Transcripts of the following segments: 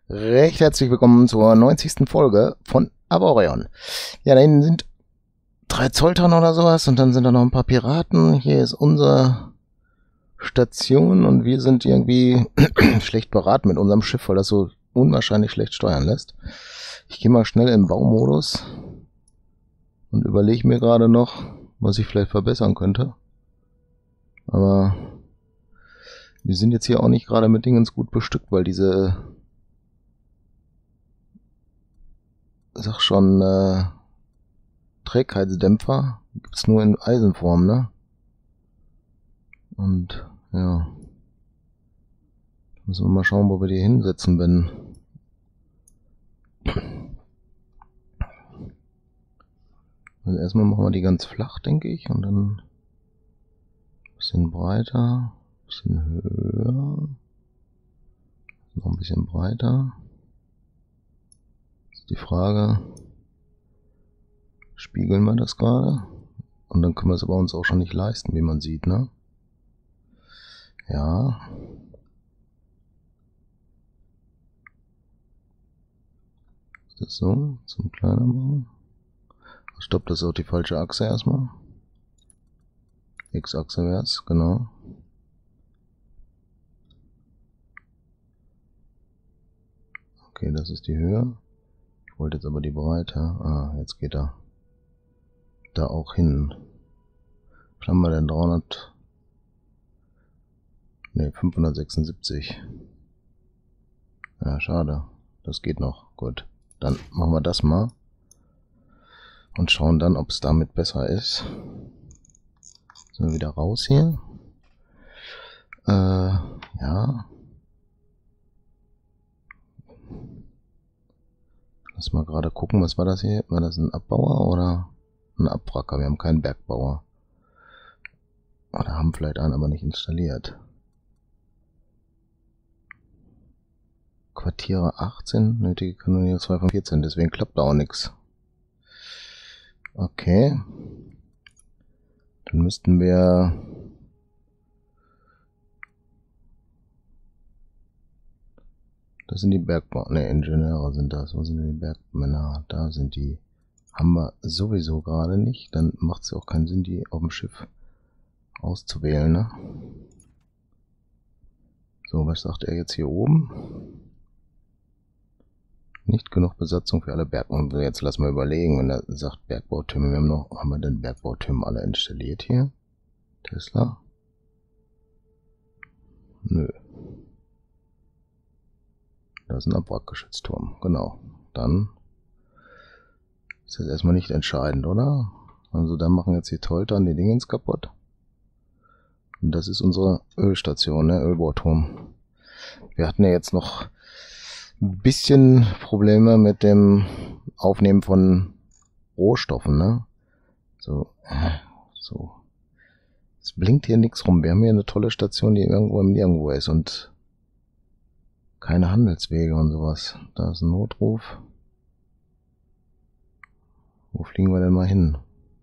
Recht herzlich willkommen zur 90. Folge von Avorion. Ja, da hinten sind 3 Zoltern oder sowas und dann sind da noch ein paar Piraten. Hier ist unsere Station und wir sind irgendwie schlecht beraten mit unserem Schiff, weil das so unwahrscheinlich schlecht steuern lässt. Ich gehe mal schnell im Baumodus und überlege mir gerade noch, was ich vielleicht verbessern könnte. Aber wir sind jetzt hier auch nicht gerade mit Dingens gut bestückt, weil diese Trägheitsdämpfer gibt's nur in Eisenform, ne? Und ja, müssen wir mal schauen, wo wir die hinsetzen, wenn also erstmal machen wir die ganz flach, denke ich, und dann ein bisschen breiter, ein bisschen höher, noch ein bisschen breiter. Ist die Frage, spiegeln wir das gerade? Und dann können wir es aber uns auch schon nicht leisten, wie man sieht, ne? Ja. Ist das so? Zum kleiner machen? Stopp, das ist auch die falsche Achse erstmal. X-Achse wär's, genau. Okay, das ist die Höhe. Ich wollte jetzt aber die Breite. Ah, jetzt geht er da auch hin. Was haben wir denn? 576. Ja, schade. Das geht noch. Gut. Dann machen wir das mal. Und schauen dann, ob es damit besser ist. Sind wir wieder raus hier. Ja. Lass mal gerade gucken, was war das hier? War das ein Abbauer oder ein Abwracker? Wir haben keinen Bergbauer. Oder haben vielleicht einen, aber nicht installiert. Quartiere 18, nötige Kanoniere 2 von 14, deswegen klappt da auch nichts. Okay. Dann müssten wir das sind die Bergbauer, ne, Ingenieure sind das. Wo sind denn die Bergmänner? Da sind die. Haben wir sowieso gerade nicht. Dann macht es auch keinen Sinn, die auf dem Schiff auszuwählen, ne? So, was sagt er jetzt hier oben? Nicht genug Besatzung für alle Bergbauer. Jetzt lass mal überlegen, wenn er sagt Bergbautürme. Haben wir denn Bergbautürme alle installiert hier? Tesla? Nö. Da ist ein Abwrackgeschützturm, genau. Dann ist das erstmal nicht entscheidend, oder? Also da machen jetzt die Toltern die Dingens kaputt. Und das ist unsere Ölstation, ne? Ölbohrturm. Wir hatten ja jetzt noch ein bisschen Probleme mit dem Aufnehmen von Rohstoffen, ne? So. Es blinkt hier nichts rum. Wir haben hier eine tolle Station, die irgendwo im Nirgendwo ist und keine Handelswege und sowas. Da ist ein Notruf. Wo fliegen wir denn mal hin?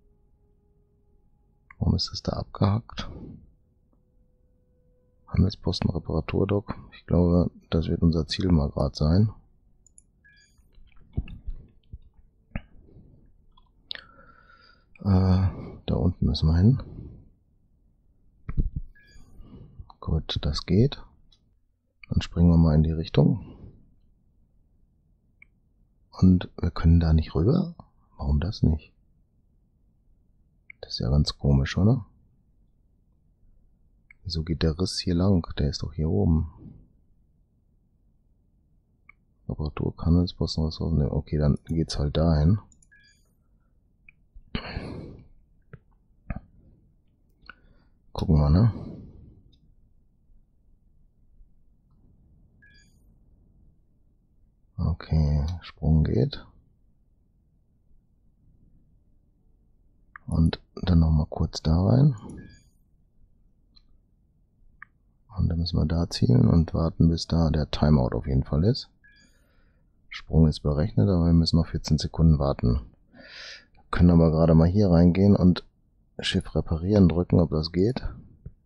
Warum ist das da abgehackt? Handelsposten, Reparaturdock. Ich glaube, das wird unser Ziel mal gerade sein. Da unten müssen wir hin. Gut, das geht. Dann springen wir mal in die Richtung. Und wir können da nicht rüber? Warum das nicht? Das ist ja ganz komisch, oder? Wieso geht der Riss hier lang? Der ist doch hier oben. Reparatur, Handelsposten, Ressourcen. Ne, okay, dann geht's halt dahin. Gucken wir, ne? Okay, Sprung geht. Und dann nochmal kurz da rein. Und dann müssen wir da zielen und warten, bis da der Timeout auf jeden Fall ist. Sprung ist berechnet, aber wir müssen noch 14 Sekunden warten. Wir können aber gerade mal hier reingehen und Schiff reparieren drücken, ob das geht.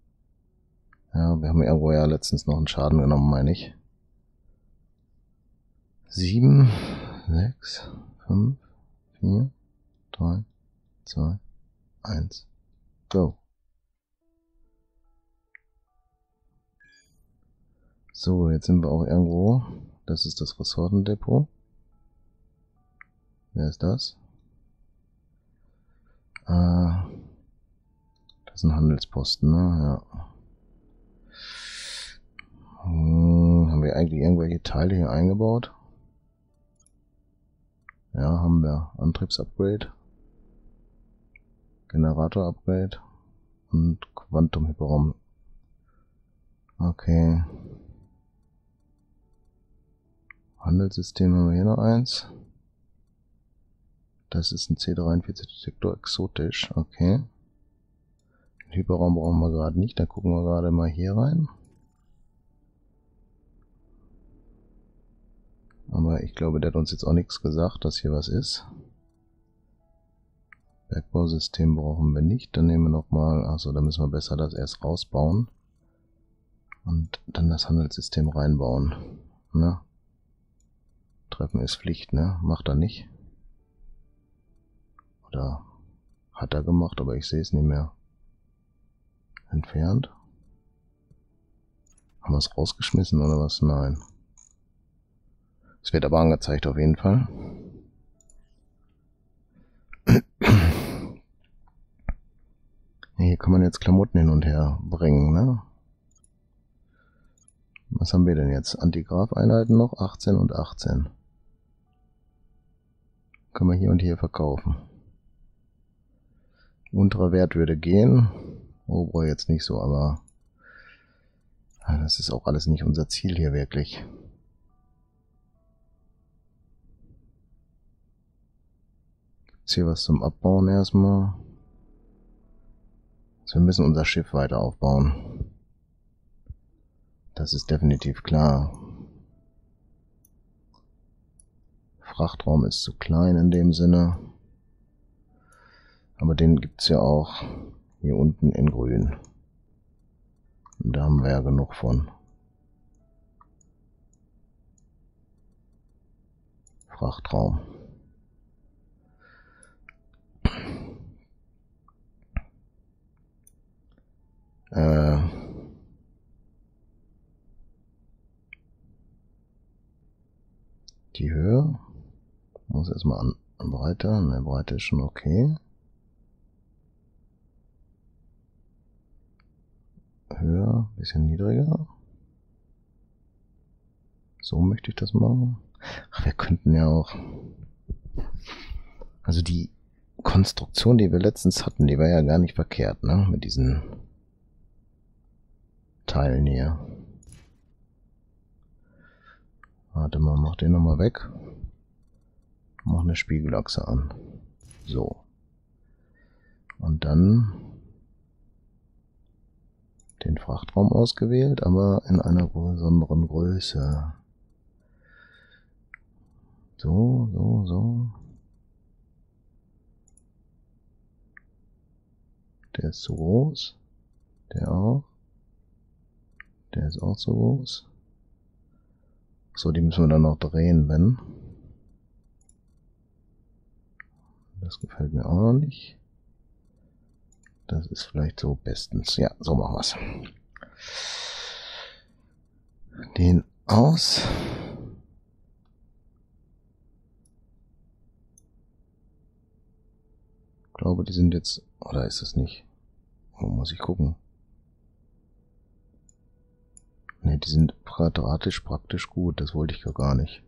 Ja, wir haben irgendwo ja letztens noch einen Schaden genommen, meine ich. 7, 6, 5, 4, 3, 2, 1, go. So, jetzt sind wir auch irgendwo. Das ist das Ressourcendepot. Wer ist das? Das ist ein Handelsposten, ne? Ja. Haben wir eigentlich irgendwelche Teile hier eingebaut? Ja, haben wir. Antriebsupgrade, Generator-Upgrade und Quantum-Hyperraum. Okay. Handelssystem haben wir hier noch eins. Das ist ein C43-Detektor, exotisch, okay. Den Hyperraum brauchen wir gerade nicht, da gucken wir gerade mal hier rein. Aber ich glaube, der hat uns jetzt auch nichts gesagt, dass hier was ist. Bergbausystem brauchen wir nicht, dann nehmen wir nochmal, achso, da müssen wir besser das erst rausbauen. Und dann das Handelssystem reinbauen. Ne? Treffen ist Pflicht, ne? Macht er nicht. Oder hat er gemacht, aber ich sehe es nicht mehr. Entfernt. Haben wir es rausgeschmissen oder was? Nein. Es wird aber angezeigt auf jeden Fall. Hier kann man jetzt Klamotten hin und her bringen, ne? Was haben wir denn jetzt? Antigraf-Einheiten noch? 18 und 18. Können wir hier und hier verkaufen. Unterer Wert würde gehen. Oberer jetzt nicht so, aber das ist auch alles nicht unser Ziel hier wirklich. Ist hier was zum Abbauen erstmal? Also wir müssen unser Schiff weiter aufbauen. Das ist definitiv klar. Frachtraum ist zu klein in dem Sinne. Aber den gibt es ja auch hier unten in grün. Und da haben wir ja genug von. Frachtraum. Die Höhe. Muss erstmal an Breite. Ne, Breite ist schon okay. Höher, bisschen niedriger. So möchte ich das machen. Ach, wir könnten ja auch... Also die Konstruktion, die wir letztens hatten, die war ja gar nicht verkehrt, ne? Mit diesen Teilen hier. Warte mal, mach den nochmal weg. Mach eine Spiegelachse an. So. Und dann den Frachtraum ausgewählt, aber in einer besonderen Größe. So. Der ist zu groß. Der auch. Der ist auch zu groß. So, die müssen wir dann noch drehen, wenn. Das gefällt mir auch noch nicht. Das ist vielleicht so bestens. Ja, so machen wir's. Den aus. Ich glaube, die sind jetzt... Oder ist das nicht? Wo muss ich gucken? Ne, die sind quadratisch praktisch gut. Das wollte ich gar nicht.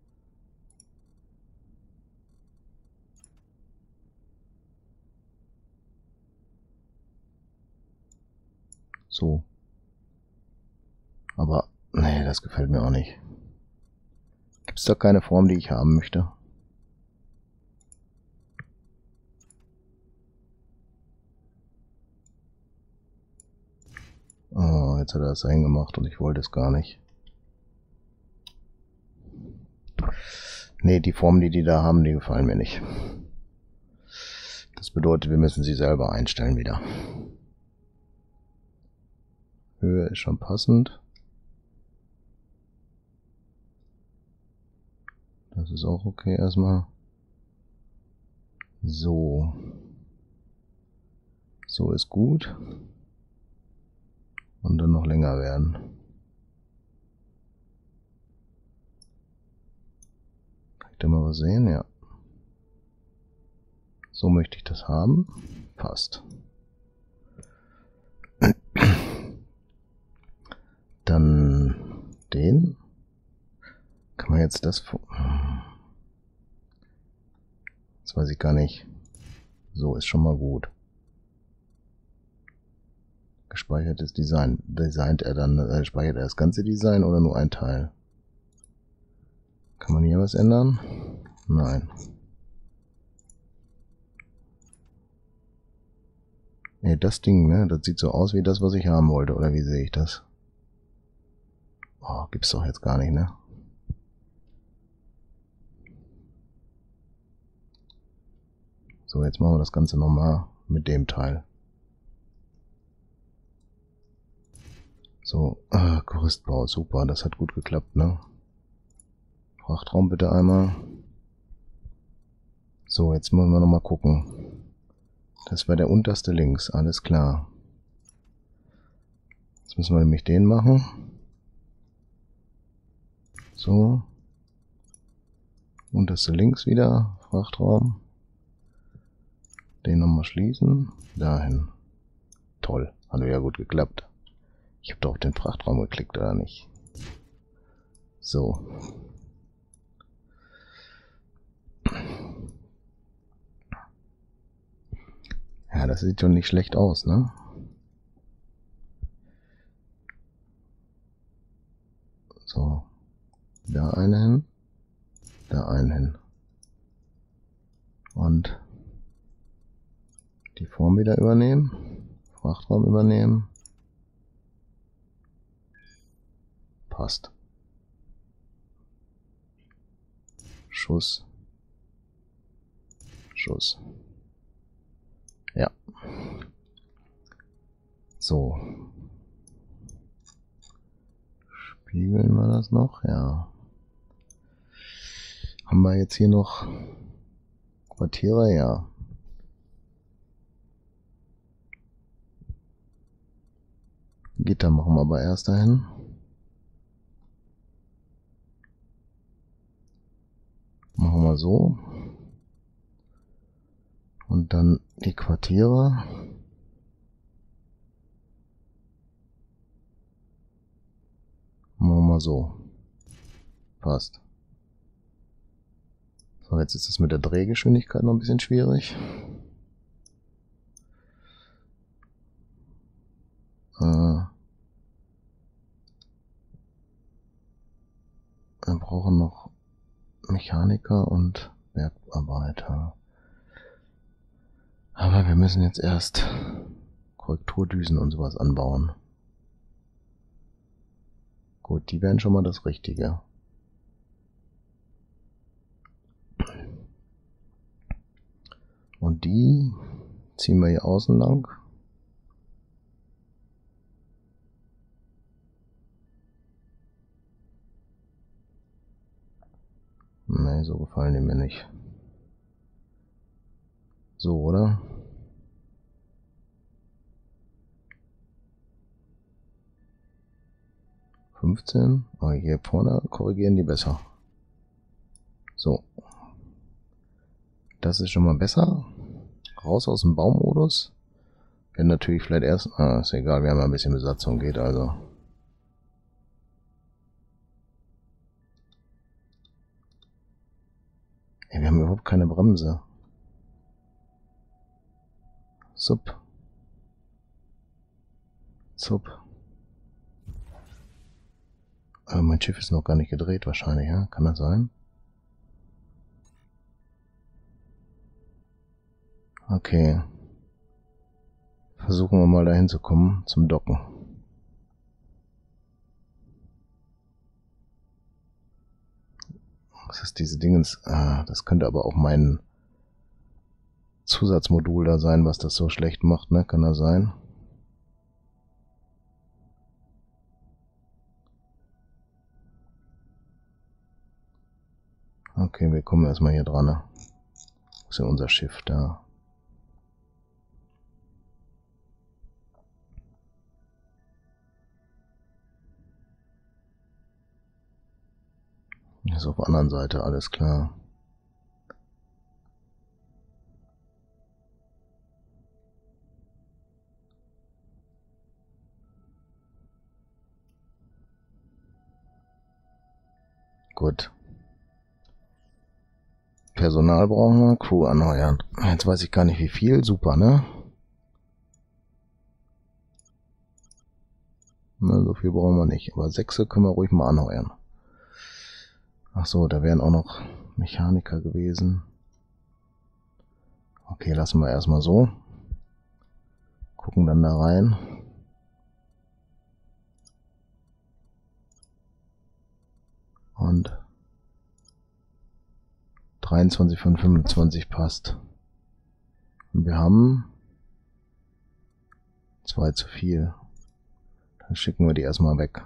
So. Aber, nee, das gefällt mir auch nicht. Gibt es da keine Form, die ich haben möchte? Oh, jetzt hat er das eingemacht und ich wollte es gar nicht. Nee, die Formen, die da haben, die gefallen mir nicht. Das bedeutet, wir müssen sie selber einstellen wieder. Höhe ist schon passend. Das ist auch okay erstmal. So. So ist gut. Und dann noch länger werden. Kann ich da mal was sehen? Ja. So möchte ich das haben. Passt. Dann den. Kann man jetzt das... Das weiß ich gar nicht. So ist schon mal gut. Gespeichertes Design. Speichert er das ganze Design oder nur ein Teil? Kann man hier was ändern? Nein. Ne, das Ding, ne? Das sieht so aus wie das, was ich haben wollte. Oder wie sehe ich das? Oh, gibt's doch jetzt gar nicht, ne? So, jetzt machen wir das Ganze nochmal mit dem Teil. So, Gerüstbau, super, das hat gut geklappt, ne? Frachtraum bitte einmal. So, jetzt müssen wir nochmal gucken. Das war der unterste links, alles klar. Jetzt müssen wir nämlich den machen. So. Unterste links wieder, Frachtraum. Den nochmal schließen. Dahin. Toll, hat ja gut geklappt. Ich habe doch auf den Frachtraum geklickt, oder nicht? So. Ja, das sieht schon nicht schlecht aus, ne? So. Da einen hin. Da einen hin. Und die Form wieder übernehmen. Frachtraum übernehmen. Passt. Schuss. Schuss. Ja. So. Spiegeln wir das noch? Ja. Haben wir jetzt hier noch Quartiere? Ja. Gitter machen wir aber erst dahin. Machen wir so. Und dann die Quartiere. Machen wir so. Passt. So, jetzt ist es mit der Drehgeschwindigkeit noch ein bisschen schwierig. Wir brauchen noch Mechaniker und Bergarbeiter. Aber wir müssen jetzt erst Korrekturdüsen und sowas anbauen. Gut, die wären schon mal das Richtige. Und die ziehen wir hier außen lang. Nee, so gefallen die mir nicht. So, oder? Oh, hier vorne korrigieren die besser. So. Das ist schon mal besser. Raus aus dem Baummodus. Wenn natürlich vielleicht erst... ist egal, wir haben ja ein bisschen Besatzung, geht also. Ey, wir haben überhaupt keine Bremse. Zup. Mein Schiff ist noch gar nicht gedreht wahrscheinlich, ja? Kann das sein? Okay. Versuchen wir mal dahin zu kommen, zum Docken. Was ist diese Dingens? Das könnte aber auch mein Zusatzmodul da sein, was das so schlecht macht, ne? Kann das sein? Okay, wir kommen erstmal hier dran. Ne? Wo ist denn unser Schiff da? Ist auf der anderen Seite, alles klar. Gut. Personal brauchen wir, Crew anheuern. Jetzt weiß ich gar nicht wie viel, super, ne? Na, so viel brauchen wir nicht, aber 6 können wir ruhig mal anheuern. Ach so, da wären auch noch Mechaniker gewesen. Okay, lassen wir erstmal so. Gucken dann da rein. Und 23 von 25 passt. Und wir haben 2 zu viel. Dann schicken wir die erstmal weg.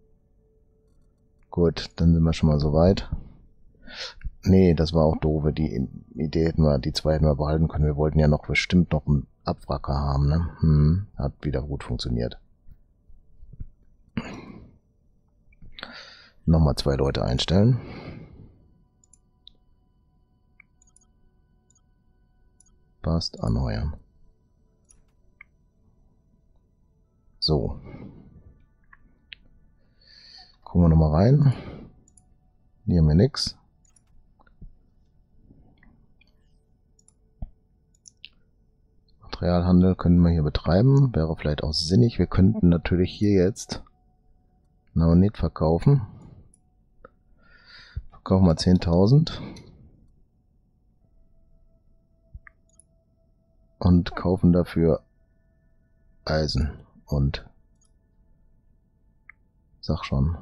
Gut, dann sind wir schon mal so weit. Nee, das war auch doof. Die Idee hätten wir, die 2 hätten wir behalten können. Wir wollten ja noch bestimmt noch einen Abwracker haben, ne? Hat wieder gut funktioniert. Nochmal 2 Leute einstellen. Passt, anheuern. So. Gucken wir nochmal rein. Hier haben wir nichts. Materialhandel können wir hier betreiben. Wäre vielleicht auch sinnig. Wir könnten natürlich hier jetzt Naonit verkaufen. Verkaufen wir 10.000. Und kaufen dafür Eisen und sag schon.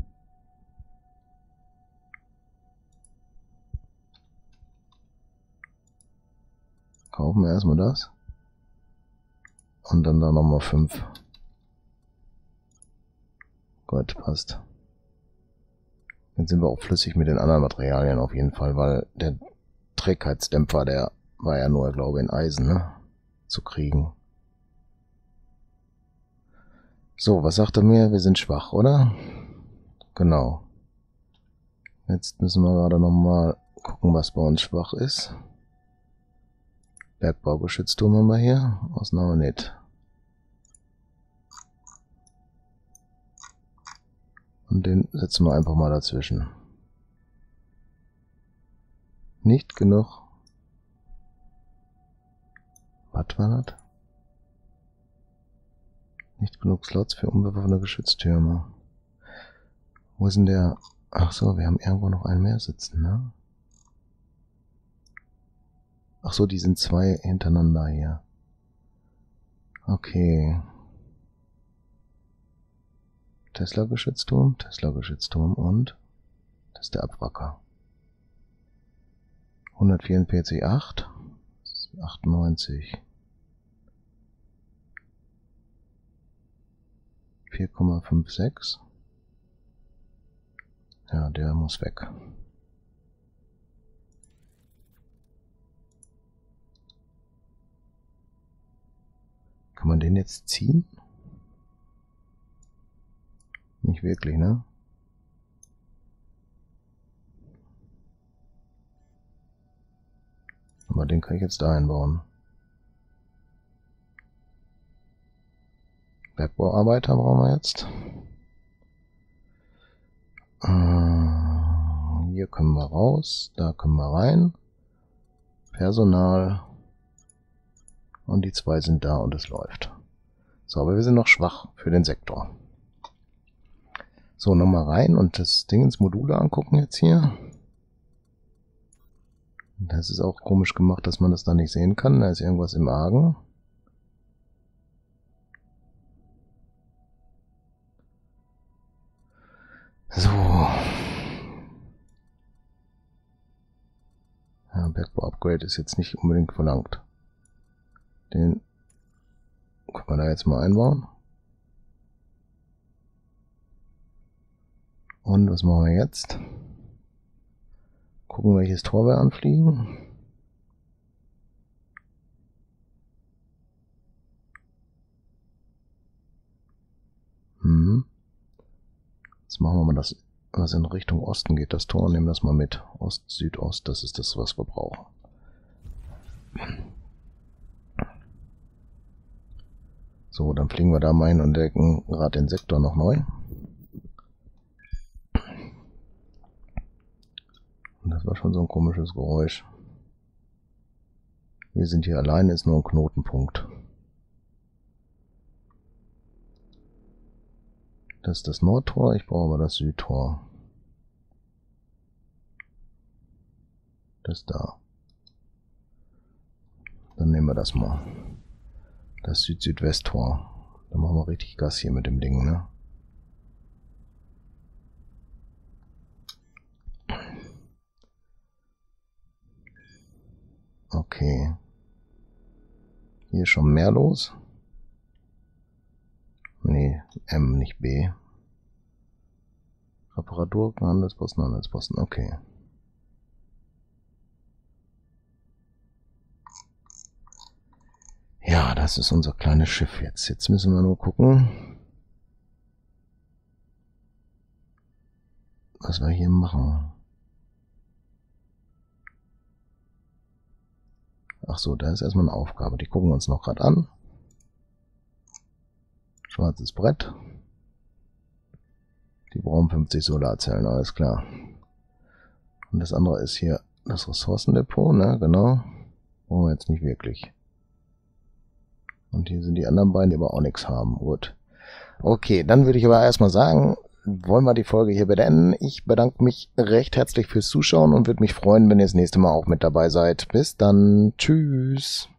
Kaufen wir erstmal das. Und dann da nochmal 5. Gut, passt. Jetzt sind wir auch flüssig mit den anderen Materialien auf jeden Fall, weil der Trägheitsdämpfer, der war ja nur, glaube ich, in Eisen, ne? Zu kriegen. So, was sagt er mir? Wir sind schwach, oder? Genau. Jetzt müssen wir gerade nochmal gucken, was bei uns schwach ist. Bergbaugeschützturm haben wir hier. Aus Naonit. Und den setzen wir einfach mal dazwischen. Nicht genug. Was war das? Nicht genug Slots für unbewaffnete Geschütztürme. Wo ist denn der? Ach so, wir haben irgendwo noch einen mehr sitzen, ne? Ach so, die sind 2 hintereinander hier. Okay. Tesla-Geschützturm und das ist der Abwracker. 144,8. 98. 4,56. Ja, der muss weg. Kann man den jetzt ziehen? Nicht wirklich, ne? Aber den kann ich jetzt da einbauen. Bergbauarbeiter brauchen wir jetzt. Hier können wir raus, da können wir rein. Personal. Und die 2 sind da und es läuft. So, aber wir sind noch schwach für den Sektor. So, nochmal rein und das Ding ins Module angucken jetzt hier. Das ist auch komisch gemacht, dass man das da nicht sehen kann. Da ist irgendwas im Argen. So. Ja, Bergbau-Upgrade ist jetzt nicht unbedingt verlangt. Den können wir da jetzt mal einbauen. Und was machen wir jetzt? gucken, welches Tor wir anfliegen. Jetzt machen wir mal das, was in Richtung Osten geht, das Tor, und nehmen das mal mit. Ost, Südost, das ist das, was wir brauchen. So, dann fliegen wir da mal hin und entdecken gerade den Sektor noch neu. Und das war schon so ein komisches Geräusch. Wir sind hier allein, ist nur ein Knotenpunkt. Das ist das Nordtor, ich brauche aber das Südtor. Das da. Dann nehmen wir das mal. Das Süd-Südwest-Tor. Dann machen wir richtig Gas hier mit dem Ding, ne? Okay. Hier ist schon mehr los. Nee, M, nicht B. Reparatur, Handelsposten, okay. Ja, das ist unser kleines Schiff jetzt. Jetzt müssen wir nur gucken, was wir hier machen. Ach so, da ist erstmal eine Aufgabe. Die gucken wir uns noch gerade an. Schwarzes Brett. Die brauchen 50 Solarzellen, alles klar. Und das andere ist hier das Ressourcendepot, ne, genau. Brauchen wir jetzt nicht wirklich. Und hier sind die anderen beiden, die aber auch nichts haben. Gut. Okay, dann würde ich aber erstmal sagen, wollen wir die Folge hier beenden. Ich bedanke mich recht herzlich fürs Zuschauen und würde mich freuen, wenn ihr das nächste Mal auch mit dabei seid. Bis dann. Tschüss.